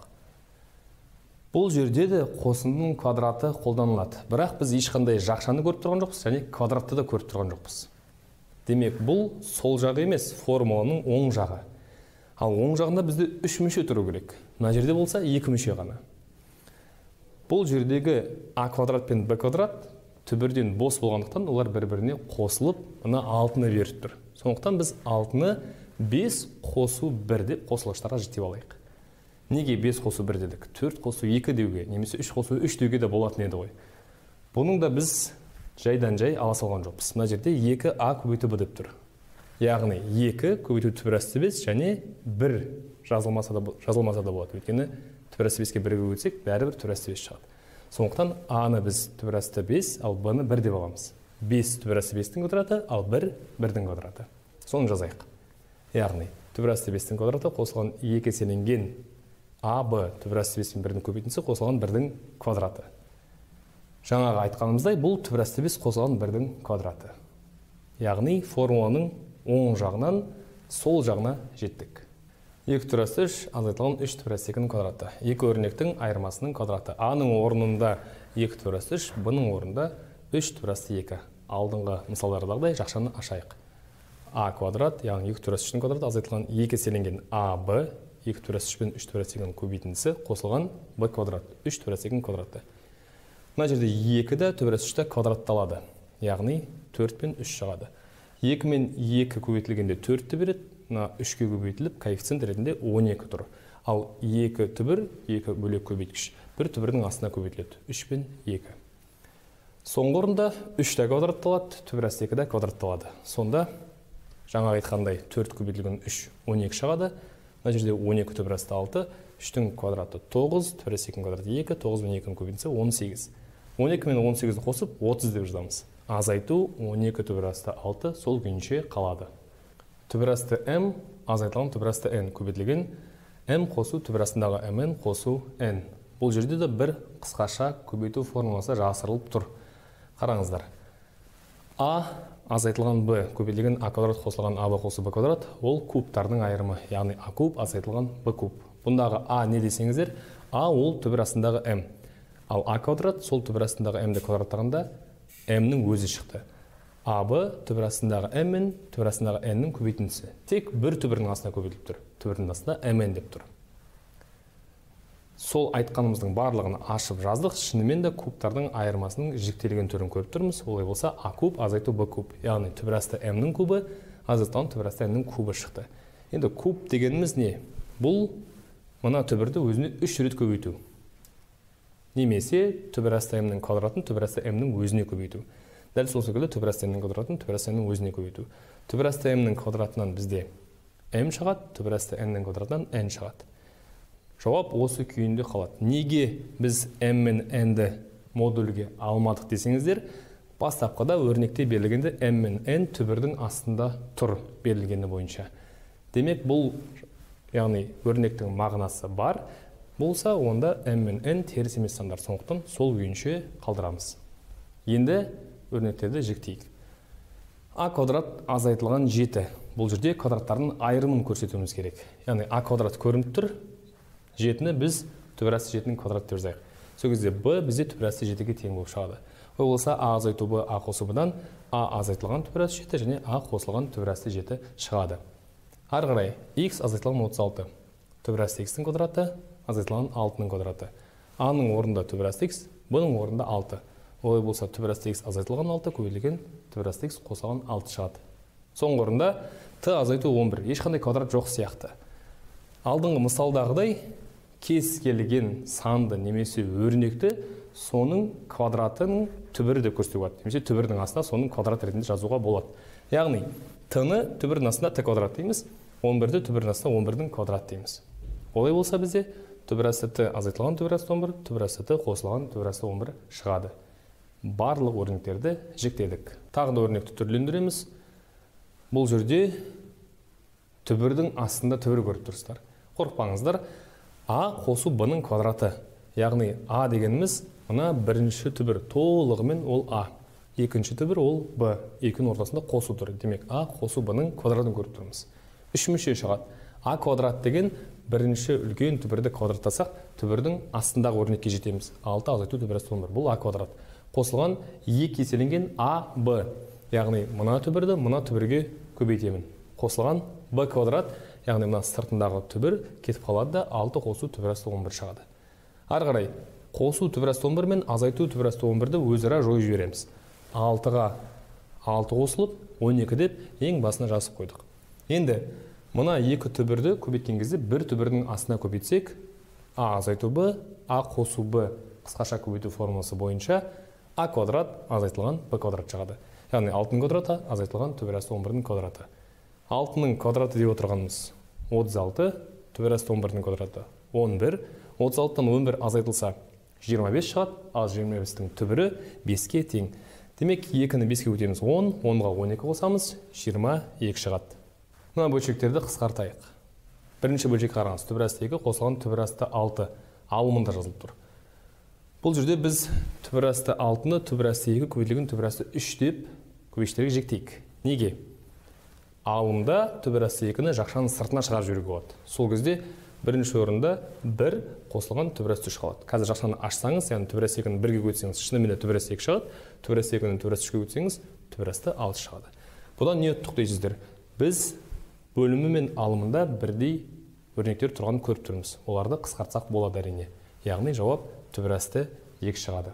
Бұл жерде де қосындының квадраты қолданылады. Бірақ біз ешқандай жақшаны көріп тұрған жоқпыз, және квадратты да көріп тұрған жоқпыз. Демек, бұл сол жағы емес, формуланың оң жағы. Ал оң жағында бізде 3 мүше тұру керек. Мына жерде болса 2 мүше ғана. Бұл жердегі А квадрат пен Б квадрат түбірден бос болғандықтан олар бір-біріне қосылып, мына 6-ны беріп тұр. Сондықтан біз 6-ны 5 қосу 1 деп қосылғыштарға жіктеп алайық. Неге 5 қосу 1 дедік? 4 қосу 2 деуге, немесе 3 қосу 3 деуге де болатын еді ғой. Бұның да біз жайдан жай ала салған жоқпыз. Мына жерде 2А көбейту Б деп тұр. Яғни 2 көбейту төбірәсті 5 және 1 жазылмаса да болады. Өйткені төбірәсті 5-ке 1-ге көбейтсек, бәрібір төбірәсті 5 шығады. Сондықтан А-ны біз төбірәсті 5, ал Б-ны 1 деп аламыз. 5 төбірәсті 5-тің квадраты, ал 1 1-дің квадраты. Соны жазайық. Яғни төбірәсті 5-тің квадраты қосылған 2 еселенген АБ төбірәсті 5 пен 1-дің көбейтіндісі қосылған 1-дің квадраты. Жаңағы айтқанымыздай, бұл төбірәсті 5 қосылған 1-дің квадраты. Яғни формуланың оң жағынан сол жағына жеттік. 2 төбірәсті 3 азайтылған 3 төбірәсті 2-ның квадраты. 2 өрнектің айырмасының квадраты. А-ның орнында 2 төбірәсті 3, Б-ның орнында 3 төбірәсті 2. Алдыңғы мысалдардағыдай жақшаны ашайық. А квадрат, яғни 2 төбірәсті 3-тің квадраты азайтылған 2 еселенген АБ 2 төбірәсті 3 пен 3 төбірәсті 2-ның көбейтіндісі қосылған Б квадрат 3 төбірәсті 2-ның квадраты. Мына жерде 2-ді төбірәсті 3-ті квадратталады. Яғни 4 пен 3 шығады. 2 мен 2 көбейтілгенде 4-ті береді. Мына 3-ке көбейтіліп, коэффициент ретінде 12 тұр. Ал 2 түбір, 2 бөлек көбейткіш, 1 түбірдің астына көбейтіледі. 3 пен 2. Соңғы орында 3-ті квадратталады, төбірәсті 2-ді квадратталады. Сонда жаңа айтқандай 4 көбейтілген 3, 12 шығады. Мына жерде 12 төбірәсті 6, 3-тің квадраты 9, төбірәсті 2-ның квадраты 2, 9 мен 2-ның көбейтіндісі 18. 12 мен 18-ді қосып 30 деп жазамыз. Азайту 12 төбірәсті 6 сол күйінше қалады. Төбірәсті М азайтылған төбірәсті N көбейтілген М қосу төбірәсіндегі Mn қосу N. Бұл жерде де бір қысқаша көбейту формуласы жасырылып тұр. Қараңыздар. А азайтылған Б көбейтілген А квадрат қосылған АБ қосу Б квадрат ол кубтардың айырымы, яғни А куб азайтылған Б куб. Бұндағы А не десеңіздер, А ол төбірәсіндегі М. Ал А квадрат сол төбірәсіндегі М-ді квадраттағанда М-нің өзі шықты. АБ төбірәсіндегі М мен төбірәсіндегі N-нің көбейтіндісі. Тек бір түбірдің астына көбейтіліп тұр. Түбірдің астына Mn деп тұр. Сол айтқанымыздың барлығын ашып жаздық. Шынымен де кубтардың айырмасының жіктелген түрін көріп тұрмыз. Олай болса А куб азайту Б куб. Яғни төбірәсті М-нің кубы азайтылған төбірәсті N-нің кубы шықты. Енді куб дегеніміз не? Бұл мына түбірді өзіне 3 рет көбейту. Немесе төбірәсті М-нің квадратын төбірәсті М-нің өзіне көбейту. Дәл сол секілді төбірәсті М-нің квадратын төбірәсті N-нің өзіне көбейту. Төбірәсті М-нің квадратынан бізде М шығады, төбірәсті N-нің квадратынан N шығады. Жауап осы күйінде қалады. Неге біз М мен N-ді модульге алмадық десеңіздер, Бастапқыда өрнекте берілгенде m мен n түбірдің астында тұр берілгені бойынша. Демек бұл, яғни өрнектің мағынасы бар болса, онда m мен n теріс емес сандар, сондықтан сол күйінше қалдырамыз. Енді өрнектерді жіктейік. А квадрат азайтылған 7. Бұл жерде квадраттардың айырымын көрсетуіміз керек. Яғни а квадрат көрініп тұр, 7-ні біз түбірасты 7-нің квадраты деп жазайық. Сол кезде b бізде түбірасты 7-ге тең болып шығады. Ол болса а азайту b, а қосу b-дан а азайтылған түбірасты 7 және а қосылған түбірасты 7 шығады. Ары қарай x азайтылған 36. Түбірасты x-тің квадраты азайтылған 6-ның квадраты. А-ның орнында түбірасты x, b-ның орнында 6. Олай болса түбірасты x азайтылған 6 көбейтілген түбірасты x қосылған 6 шығады. Соңғы орында t азайту 11. Ешқандай квадрат жоқ сияқты. Алдыңғы мысалдағыдай кез келген санды немесе өрнекті соның квадратының түбірі деп көрсетуге болады. Немесе түбірдің астына соның квадрат ретінде жазуға болады. Яғни t-ны түбірдің астына t квадрат дейміз, 11-ді түбірдің астына 11-дің квадрат дейміз. Олай болса бізде түбірасты t азайтылған түбірасты 11, түбірасты t қосылған түбірасты 11 шығады. Барлық өрнектерді жіктедік. Тағы да өрнекті түрлендіреміз. Бұл жерде түбірдің астында түбір көріп тұрсыздар. Қорықпаңыздар. А қосу b-ның квадраты. Яғни а дегеніміз мына бірінші түбір толығымен ол а. Екінші түбір ол b. Екінің ортасында қосу тұр. Демек а қосу b-ның квадратын көріп тұрмыз. Үш мүше шығады. А квадрат деген бірінші үлкен түбірді квадраттасақ, түбірдің астындағы өрнекке жетеміз. 6 азайту түбірасты 11. Бұл а квадрат. Қосылған екі еселенген а, б. Яғни мына түбірді мына түбірге көбейтемін. Қосылған b квадрат, яғни мына сыртындағы түбір кетіп қалады да 6 қосу түбірасты 11 шығады. Ары қарай қосу түбірасты 11 мен азайту түбірасты 11-ді өзара жойып жібереміз. 6-ға 6 қосылып 12 деп ең басына жазып қойдық. Енді мына екі түбірді көбейткен кезде бір түбірдің астына көбейтсек, а азайту b, а қосу b қысқаша көбейту формуласы бойынша а квадрат азайтылған b квадрат шығады. Яғни 6-ның квадраты азайтылған түбірасты 11-дің квадраты. 6-ның квадраты деп отырғанымыз 36, түбірасты 11-дің квадраты 11. 36-тан 11 азайтылса 25 шығады, ал 25-тің түбірі 5-ке тең. Демек 2-ні 5-ке өтеміз 10, 10-ға 12 қосамыз, 22 шығады. Мына бөлшектерді қысқартайық. Бірінші бөлшек қараңыз, түбірасты 2 қосылған түбірасты 6 алымында жазылып тұр. Бұл жерде біз түбірасты 6-ны түбірасты 2 көбейтілген түбірасты 3 деп көбейтіштерге жіктейік. Неге? Алымда түбірасты 2-ні жақшаның сыртына шығарып жіберуге болады. Сол кезде бірінші орында 1 қосылған түбірасты 3 қалады. Қазір жақшаны ашсаңыз, яғни түбірасты 2-ні 1-ге көтсеңіз, шынымен де түбірасты 2 шығады. Түбірасты 2-ні түбірасты 3-ге көтсеңіз, түбірасты 6 шығады. Бұдан не ұттық дейсіздер? Біз бөлімі мен алымында бірдей өрнектер тұрғанын көріп тұрмыз. Оларды қысқартсақ болады әрине. Яғни жауап түбірасты 2 шығады.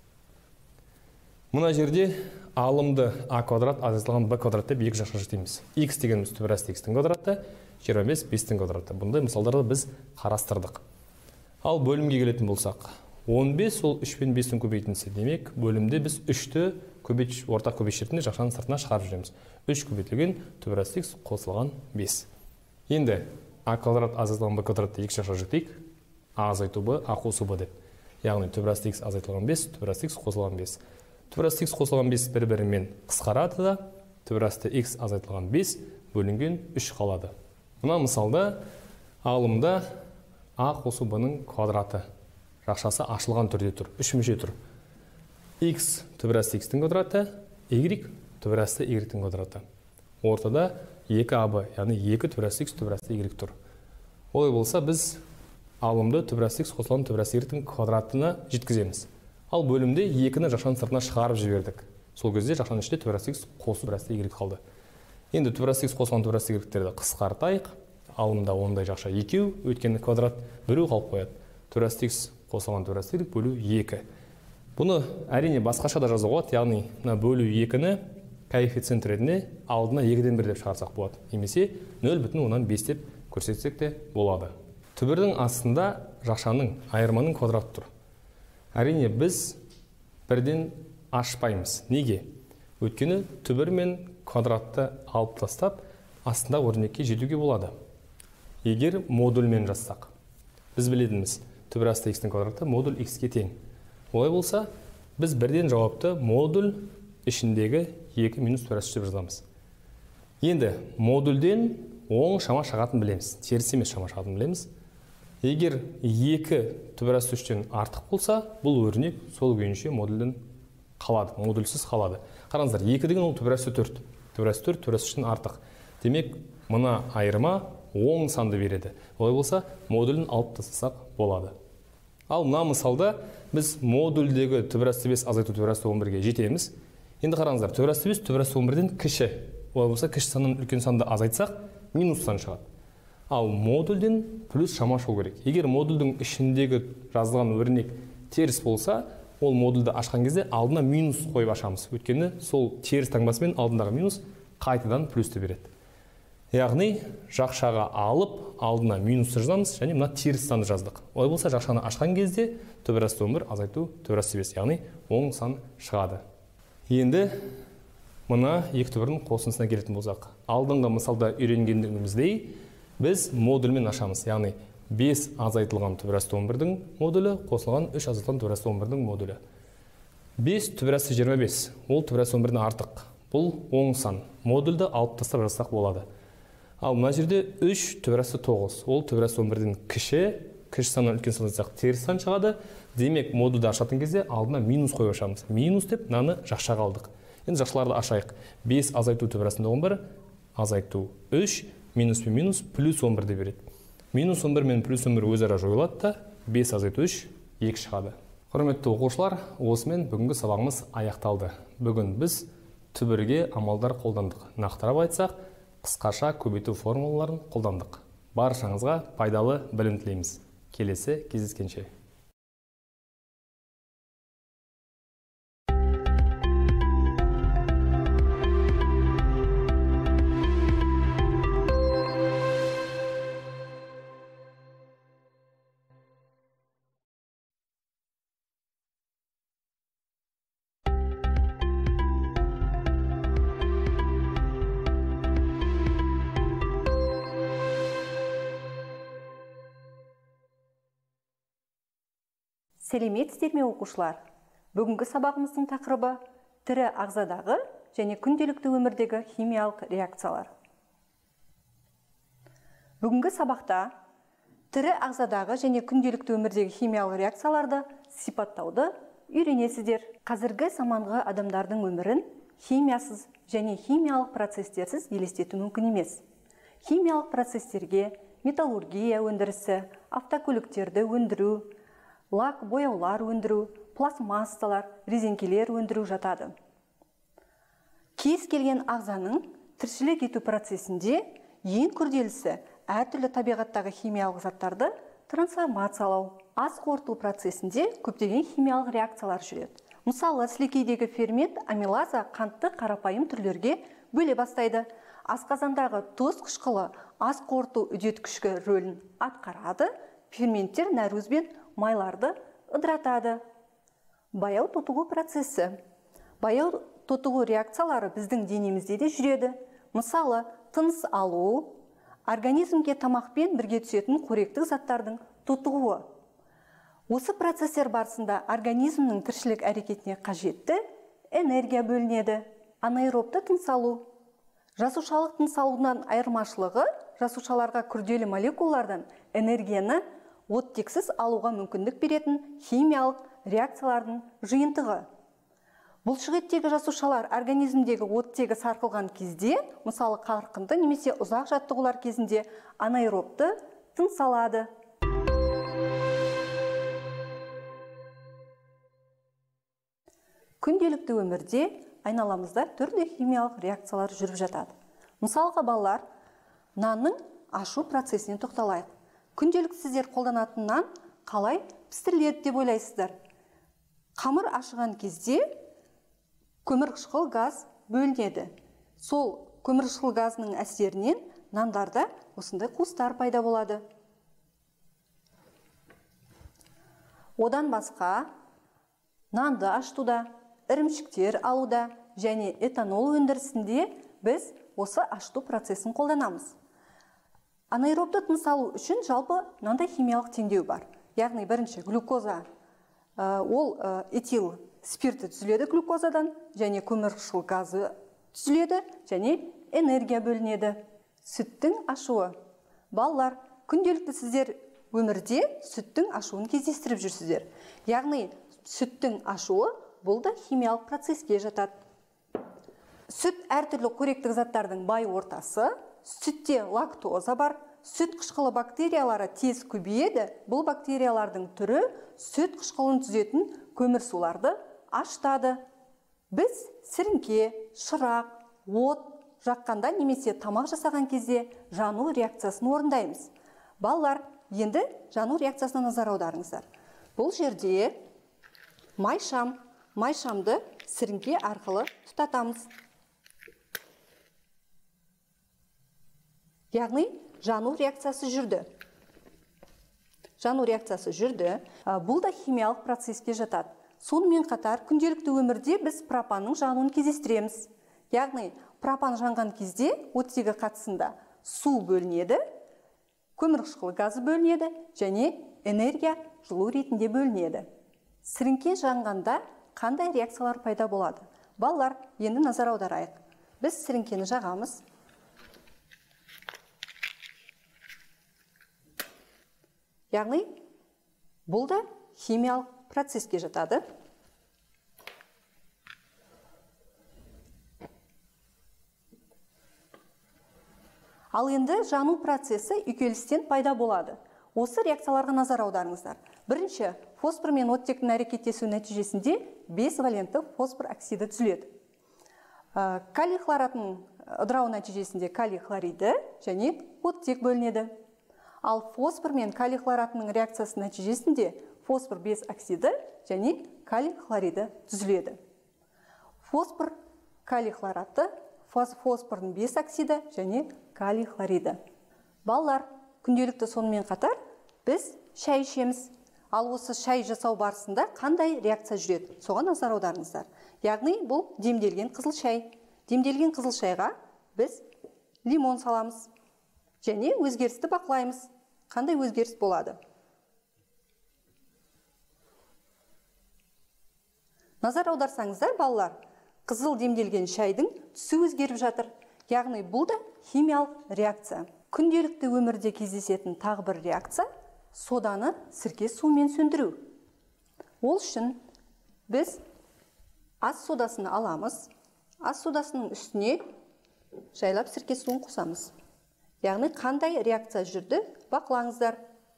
Мына жерде алымды а квадрат азайтылған b квадрат деп екі жаққа жіктейміз. X дегеніміз түбірасты x-тің квадраты, 25 5-тің квадраты. Бұндай мысалдарды біз қарастырдық. Ал бөлімге келетін болсақ, 15 ол 3 пен 5-тің көбейтіндісі. Демек, бөлімде біз 3-ті ортақ көбейтіш ретінде жақшаның сыртына шығарып жүреміз. 3 көбейтілген түбірасты x қосылған 5. Енді а квадрат азайтылған b квадратты екі жаққа жіктейік. А азайту b, а қосу b деп. Яғни түбірасты x азайтылған 5, түбірасты x қосылған 5. Түбірасты x қосылған 5 бір-бірімен қысқарады да, түбірасты x азайтылған 5 бөлінген 3 қалады. Мына мысалда алымда а қосу b-ның квадраты жақшасы ашылған түрде тұр, 3 мүше тұр. X түбірасты x-тің квадраты, y түбірасты y-тің квадраты. Ортада 2ab, яғни 2 түбірасты x түбірасты y тұр. Олай болса біз алымды түбірасты x қосылған түбірасты y-тің квадратына жеткіземіз. Ал бөлімде 2-ні жақшаның сыртына шығарып жібердік. Сол кезде жақшаның ішінде түбірасты x қосу түбірасты y қалды. Енді түбірасты x қосылған түбірасты y-терді қысқартайық. Алымда ондай жақша 2, өйткені квадрат біреу қалып қояды. Түбірасты x қосылған түбірасты y бөлу 2. Бұны әрине басқаша да жазуға болады, яғни бөлу 2-ні коэффициент ретінде алдына 2-ден 1 деп шығарсақ болады. Немесе 0,5 деп көрсетсек те болады. Түбірдің астында жақшаның айырманың квадраты тұр. Әрине біз бірден ашпаймыз. Неге? Өйткені түбір мен квадратты алып тастап, астында өрнекке жетуге болады. Егер модульмен жазсақ, біз білетініміз, түбірасты x-тің квадраты модуль x-ке тең. Олай болса, біз бірден жауапты модуль ішіндегі 2 минус түбірасты деп жазамыз. Енді модульден оң шама шығатын білеміз, теріс емес шама шығатын білеміз. Егер 2 түбірасты 3-тен артық болса, бұл өрнек сол күйінше модульден қалады, модульсіз қалады. Қараңыздар, 2 деген ол түбірасты 4, түбірасты 4 түбірасты 3-тен артық. Демек, мына айырма оң санды береді. Олай болса, модулін алып тастасақ болады. Ал мына мысалда біз модульдегі түбірасты 5 азайту түбірасты 11-ге жетеміз. Енді қараңыздар, түбірасты 5 түбірасты 11-ден кіші. Олай болса, кіші саннан үлкен санды азайтсақ, минус сан шығады. Ал модульден плюс шама шығу керек. Егер модульдің ішіндегі жазылған өрнек теріс болса, ол модульді ашқан кезде алдына минус қойып ашамыз. Өйткені сол теріс таңбасымен алдындағы минус қайтадан плюсті береді. Яғни жақшаға алып, алдына минусты жазамыз, және мына теріс санды жаздық. Олай болса, жақшаны ашқан кезде түбірасты 11 азайту түбірасты 5, яғни оң сан шығады. Енді мына екі түбірдің қосындысына келетін болсақ, алдыңғы мысалда үйренгендігіміздей біз модульмен ашамыз, яғни 5 азайтылған түбірасты 11-дің модулі қосылған 3 азайтылған түбірасты 11-дің модулі. 5 түбірасты 25, ол түбірасты 11-ден артық. Бұл оң сан. Модульді алып тастап жазсақ болады. Ал мына жерде 3 түбірасты 9, ол түбірасты 11-ден кіші саннан үлкен сан жазсақ теріс сан шығады. Демек, модульді ашатын кезде алдына минус қойып ашамыз. Минус деп мынаны жақшаға алдық. Енді жақшаларды ашайық. 5 азайту түбірасында 11, азайту 3, минус пен минус плюс 11 де береді. Минус 11 мен плюс 11 өзара жойылады да, 5 азайту 3, 2 шығады. Құрметті оқушылар, осымен бүгінгі сабағымыз аяқталды. Бүгін біз түбірге амалдар қолдандық. Нақтырап айтсақ, қысқаша көбейту формулаларын қолдандық. Баршаңызға пайдалы білім тілейміз. Келесі кездескенше. Сәлеметсіздер ме оқушылар? Бүгінгі сабағымыздың тақырыбы тірі ағзадағы және күнделікті өмірдегі химиялық реакциялар. Бүгінгі сабақта тірі ағзадағы және күнделікті өмірдегі химиялық реакцияларды сипаттауды үйренесіздер. Қазіргі заманғы адамдардың өмірін химиясыз және химиялық процестерсіз елестету мүмкін емес. Химиялық процестерге металлургия өндірісі, автокөліктерді өндіру, лак, бояулар өндіру, пластмассалар, резеңкелер өндіру жатады. Кез келген ағзаның тіршілік ету процесінде ең күрделісі әртүрлі табиғаттағы химиялық заттарды трансформациялау. Ас қорыту процесінде көптеген химиялық реакциялар жүреді. Мысалы, сілекейдегі фермент амилаза қантты қарапайым түрлерге бөле бастайды. Асқазандағы тұз қышқылы ас қорыту үдеткішкі рөлін атқарады. Ферменттер нәруыз бен майларды ыдыратады. Баяу тотығу процесі. Баяу тотығу реакциялары біздің денемізде де жүреді. Мысалы, тыныс алу, организмге тамақпен бірге түсетін қоректік заттардың тотығуы. Осы процестер барысында организмнің тіршілік әрекетіне қажетті энергия бөлінеді. Анаэробты тыныс алу. Жасушалық тыныс алудан айырмашылығы, жасушаларға күрделі молекулалардан энергияны оттексіз алуға мүмкіндік беретін химиялық реакциялардың жиынтығы. Бұлшықеттегі жасушалар организмдегі оттегі сарқылған кезде, мысалы қарқынды немесе ұзақ жаттығулар кезінде анаэробты тыныс алады. Күнделікті өмірде айналамызда түрлі химиялық реакциялар жүріп жатады. Мысалға, балалар, нанның ашу процесіне тоқталайық. Күнделікті сіздер қолданатын нан қалай пістіріледі деп ойлайсыздар? Қамыр ашыған кезде көмірқышқыл газ бөлінеді. Сол көмірқышқыл газының әсерінен нандарда осындай қуыстар пайда болады. Одан басқа нанды ашытуда, ірімшіктер алуда және этанол өндірісінде біз осы ашыту процесін қолданамыз. Анаэробты тыныс алу үшін жалпы мынандай химиялық теңдеу бар. Яғни бірінші глюкоза, ол этил спирті түзіледі глюкозадан, және көмірқышқыл газы түзіледі, және энергия бөлінеді. Сүттің ашуы. Балалар, күнделікті сіздер өмірде сүттің ашуын кездестіріп жүрсіздер. Яғни сүттің ашуы бұл да химиялық процеске жатады. Сүт әртүрлі қоректік заттардың бай ортасы, сүтте лактоза бар, сүт қышқылы бактериялары тез көбейеді. Бұл бактериялардың түрі сүт қышқылын түзетін көмірсуларды ашытады. Біз сіріңке, шырақ, от жаққанда немесе тамақ жасаған кезде жану реакциясын орындаймыз. Балалар, енді жану реакциясына назар аударыңыздар. Бұл жерде майшамды сіріңке арқылы тұтатамыз. Яғни жану реакциясы жүрді. Бұл да химиялық процеске жатады. Сонымен қатар күнделікті өмірде біз пропанның жануын кездестіреміз. Яғни пропан жанған кезде оттегі қатысында су бөлінеді, көмірқышқыл газы бөлінеді және энергия жылу ретінде бөлінеді. Сіріңке жанғанда қандай реакциялар пайда болады? Балалар, енді назар аударайық. Біз сіріңкені жағамыз. Яғни бұл да химиялық процеске жатады. Ал енді жану процесі үйкелістен пайда болады. Осы реакцияларға назар аударыңыздар. Бірінші, фосфор мен оттектің әрекеттесу нәтижесінде 5 валентті фосфор оксиді түзіледі. Калий хлоратын ыдырау нәтижесінде калий хлориді және оттек бөлінеді. Ал фосфор мен калий хлоратының реакциясы нәтижесінде фосфор 5 оксиді және калий хлориді түзіледі. Фосфор, калий хлораты, фосфордың 5 оксиді және калий хлориді. Балалар, күнделікті сонымен қатар біз шай ішеміз. Ал осы шай жасау барысында қандай реакция жүреді? Соған назар аударыңыздар. Яғни бұл демделген қызыл шай. Демделген қызыл шайға біз лимон саламыз және өзгерісті бақылаймыз. Қандай өзгеріс болады? Назар аударсаңыздар, балалар, қызыл демделген шайдың түсі өзгеріп жатыр. Яғни бұл да химиялық реакция. Күнделікті өмірде кездесетін тағы бір реакция соданы сірке суымен сөндіру. Ол үшін біз ас содасын аламыз, ас содасының үстіне жайлап сірке суын қосамыз. Яғни қандай реакция жүрді бақылаңыздар.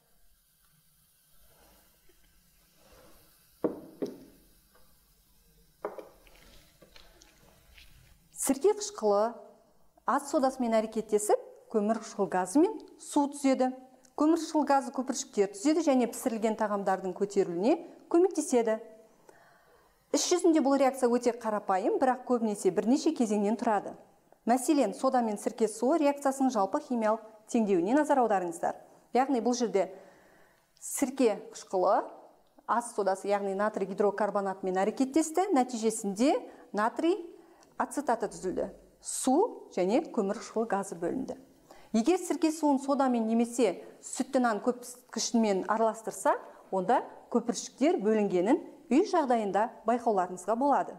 Сірке қышқылы ас содасымен әрекеттесіп, көмірқышқыл газы мен су түзеді. Көмірқышқыл газы көпіршіктер түзеді және пісірілген тағамдардың көтерілуіне көмектеседі. Іс жүзінде бұл реакция өте қарапайым, бірақ көбінесе бірнеше кезеңнен тұрады. Мәселен, сода мен сірке суы реакциясының жалпы химиялық теңдеуіне назар аударыңыздар. Яғни бұл жерде сірке қышқылы ас содасы, яғни натрий гидрокарбонатымен әрекеттесті, нәтижесінде натрий ацетаты түзілді. Су және көмірқышқыл газы бөлінді. Егер сірке суын содамен немесе сүтті нан көпіршіктермен араластырса, онда көпіршіктер бөлінгенін үй жағдайында байқауларыңызға болады.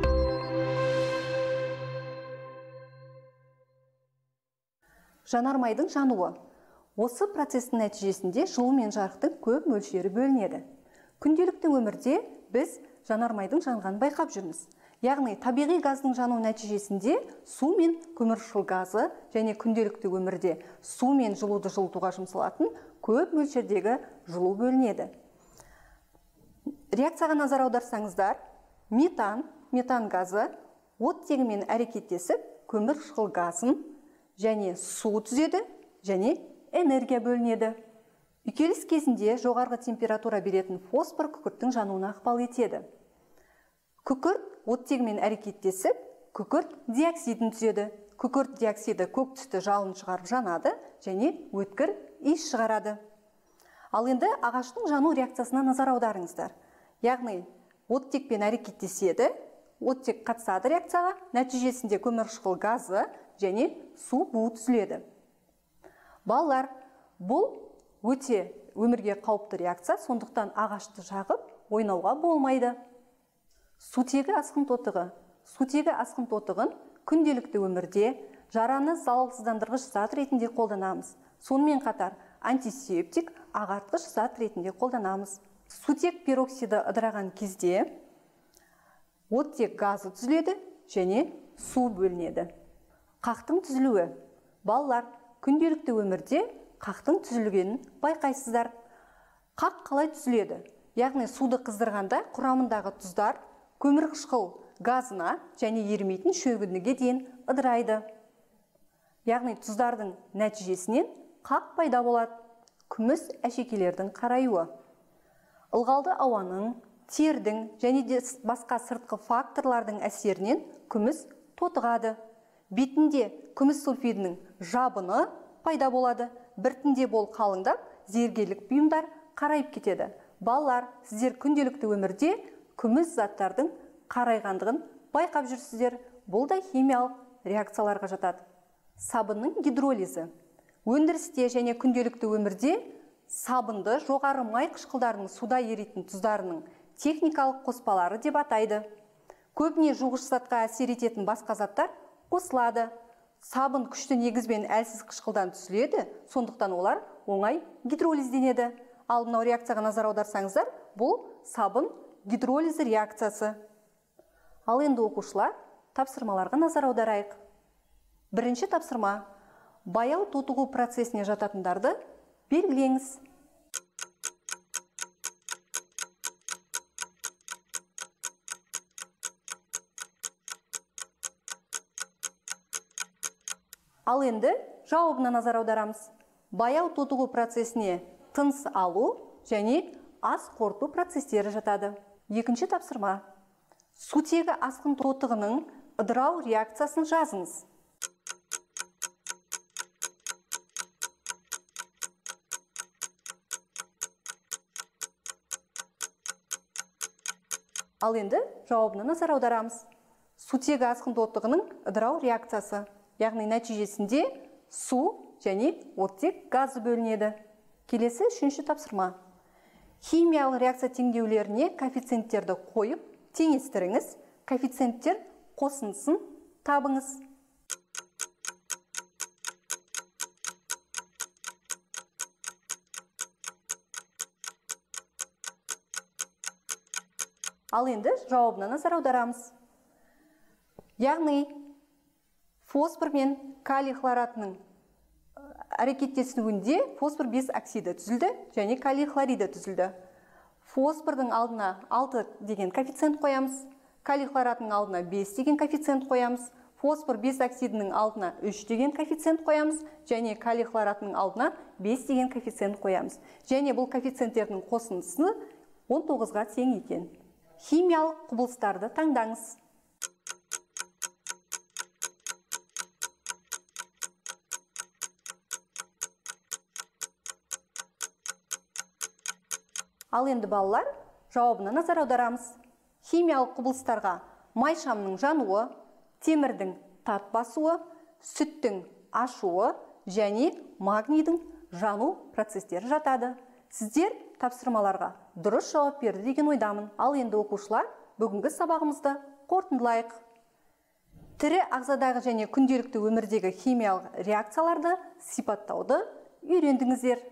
Жанармайдың жануы. Осы процестің нәтижесінде жылу мен жарықтың көп мөлшері бөлінеді. Күнделікті өмірде біз жанармайдың жанғанын байқап жүрміз. Яғни табиғи газдың жану нәтижесінде су мен көмірқышқыл газы және күнделікті өмірде су мен жылуды жылытуға жұмсалатын көп мөлшердегі жылу бөлінеді. Реакцияға назар аударсаңыздар, метан газы оттегімен әрекеттесіп, көмірқышқыл газын және су түзеді және энергия бөлінеді. Үйкеліс кезінде жоғарғы температура беретін фосфор күкірттің жануына ықпал етеді. Күкірт оттегімен әрекеттесіп, күкірт диоксидін түзеді. Күкірт диоксиді көк түсті жалын шығарып жанады және өткір иіс шығарады. Ал енді ағаштың жану реакциясына назар аударыңыздар. Яғни оттекпен әрекеттеседі, оттек қатысады реакцияға, нәтижесінде көмірқышқыл газы және су буы түзіледі. Балалар, бұл өте өмірге қауіпті реакция, сондықтан ағашты жағып ойнауға болмайды. Сутегі асқын тотығы. Сутегі асқын тотығын күнделікті өмірде жараны залалсыздандырғыш зат ретінде қолданамыз. Сонымен қатар антисептик, ағартқыш зат ретінде қолданамыз. Сутек пероксиді ыдыраған кезде оттек газы түзіледі және су бөлінеді. Қақтың түзілуі. Балалар, күнделікті өмірде қақтың түзілгенін байқайсыздар. Қақ қалай түзіледі? Яғни суды қыздырғанда құрамындағы тұздар көмірқышқыл газына және ерімейтін шөгіндіге дейін ыдырайды. Яғни тұздардың нәтижесінен қақ пайда болады. Күміс әшекейлердің қараюы. Ылғалды ауаның, тердің және де басқа сыртқы факторлардың әсерінен күміс тотығады. Бетінде күміс сульфидінің жабыны пайда болады. Біртінде бол қалыңдап, зергерлік бұйымдар қарайып кетеді. Балалар, сіздер күнделікті өмірде күміс заттардың қарайғандығын байқап жүрсіздер. Бұл да химиялық реакцияларға жатады. Сабынның гидролизі. Өндірісте және күнделікті өмірде сабынды жоғары май қышқылдарының суда еритін тұздарының техникалық қоспалары деп атайды. Көбіне жуғыш затқа әсер ететін басқа заттар қосылады. Сабын күшті негізбен әлсіз қышқылдан түзіледі, сондықтан олар оңай гидролизденеді. Ал мынау реакцияға назар аударсаңыздар, бұл сабын гидролизі реакциясы. Ал енді оқушылар, тапсырмаларға назар аударайық. Бірінші тапсырма. Баяу тотығу процесіне жататындарды белгілеңіз. Ал енді жауабына назар аударамыз. Баяу тотығу процесіне тыныс алу және ас қорыту процестері жатады. Екінші тапсырма. Сутегі асқын тотығының ыдырау реакциясын жазыңыз. Ал енді жауабына назар аударамыз. Сутегі асқын тотығының ыдырау реакциясы. Яғни нәтижесінде су және оттек газы бөлінеді. Келесі үшінші тапсырма. Химиялық реакция теңдеулеріне коэффициенттерді қойып, теңестіріңіз. Коэффициенттер қосындысын табыңыз. Ал енді жауабына назар аударамыз. Яғни фосфор мен калий хлоратының әрекеттесуінде фосфор 5 оксиді түзілді және калий хлориді түзілді. Фосфордың алдына 6 деген коэффициент қоямыз, калий хлоратының алдына 5 деген коэффициент қоямыз, фосфор 5 оксидінің алдына 3 деген коэффициент қоямыз және калий хлоратының алдына 5 деген коэффициент қоямыз. Және бұл коэффициенттердің қосындысы 19-ға тең екен. Химиялық құбылыстарды таңдаңыз. Ал енді балалар, жауабына назар аударамыз. Химиялық құбылыстарға майшамның жануы, темірдің тат басуы, сүттің ашуы және магнийдің жану процестері жатады. Сіздер тапсырмаларға дұрыс жауап берді деген ойдамын. Ал енді оқушылар, бүгінгі сабағымызды қорытындылайық. Тірі ағзадағы және күнделікті өмірдегі химиялық реакцияларды сипаттауды үйрендіңіздер.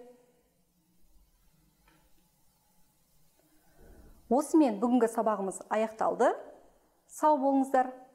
Осымен бүгінгі сабағымыз аяқталды. Сау болыңыздар.